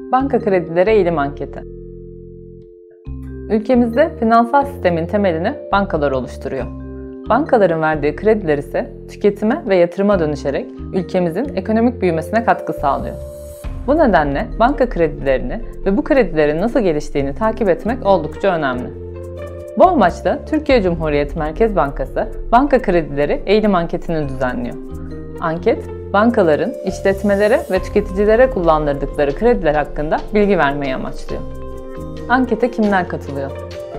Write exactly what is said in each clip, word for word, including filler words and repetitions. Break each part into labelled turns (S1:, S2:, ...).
S1: Banka kredileri eğilim anketi. Ülkemizde finansal sistemin temelini bankalar oluşturuyor. Bankaların verdiği krediler ise tüketime ve yatırıma dönüşerek ülkemizin ekonomik büyümesine katkı sağlıyor. Bu nedenle banka kredilerini ve bu kredilerin nasıl geliştiğini takip etmek oldukça önemli. Bu amaçla Türkiye Cumhuriyeti Merkez Bankası banka kredileri eğilim anketini düzenliyor. Anket, bankaların işletmelere ve tüketicilere kullandırdıkları krediler hakkında bilgi vermeyi amaçlıyor. Ankete kimler katılıyor?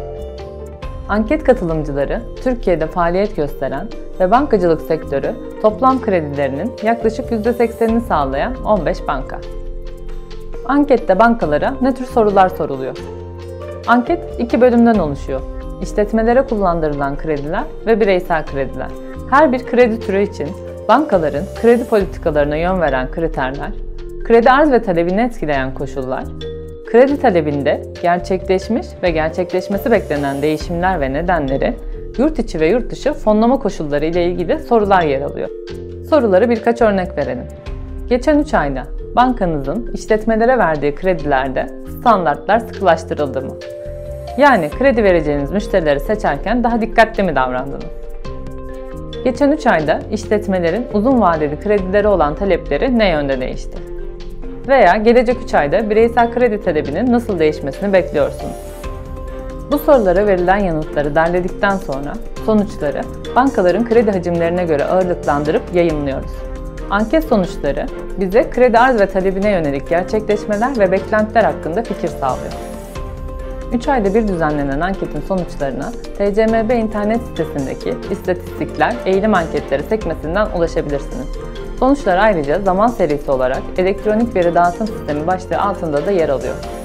S1: Anket katılımcıları, Türkiye'de faaliyet gösteren ve bankacılık sektörü toplam kredilerinin yaklaşık yüzde seksenini sağlayan on beş banka. Ankette bankalara ne tür sorular soruluyor? Anket iki bölümden oluşuyor. İşletmelere kullandırılan krediler ve bireysel krediler. Her bir kredi türü için bankaların kredi politikalarına yön veren kriterler, kredi arz ve talebini etkileyen koşullar, kredi talebinde gerçekleşmiş ve gerçekleşmesi beklenen değişimler ve nedenleri, yurt içi ve yurt dışı fonlama koşulları ile ilgili sorular yer alıyor. Soruları birkaç örnek verelim. Geçen üç ayda bankanızın işletmelere verdiği kredilerde standartlar sıkılaştırıldı mı? Yani kredi vereceğiniz müşterileri seçerken daha dikkatli mi davrandınız? Geçen üç ayda işletmelerin uzun vadeli kredileri olan talepleri ne yönde değişti? Veya gelecek üç ayda bireysel kredi talebinin nasıl değişmesini bekliyorsunuz? Bu sorulara verilen yanıtları derledikten sonra sonuçları bankaların kredi hacimlerine göre ağırlıklandırıp yayımlıyoruz. Anket sonuçları bize kredi arz ve talebine yönelik gerçekleşmeler ve beklentiler hakkında fikir sağlıyor. üç ayda bir düzenlenen anketin sonuçlarına T C M B internet sitesindeki İstatistikler, Eğilim Anketleri sekmesinden ulaşabilirsiniz. Sonuçlar ayrıca zaman serisi olarak elektronik veri dağıtım sistemi başlığı altında da yer alıyor.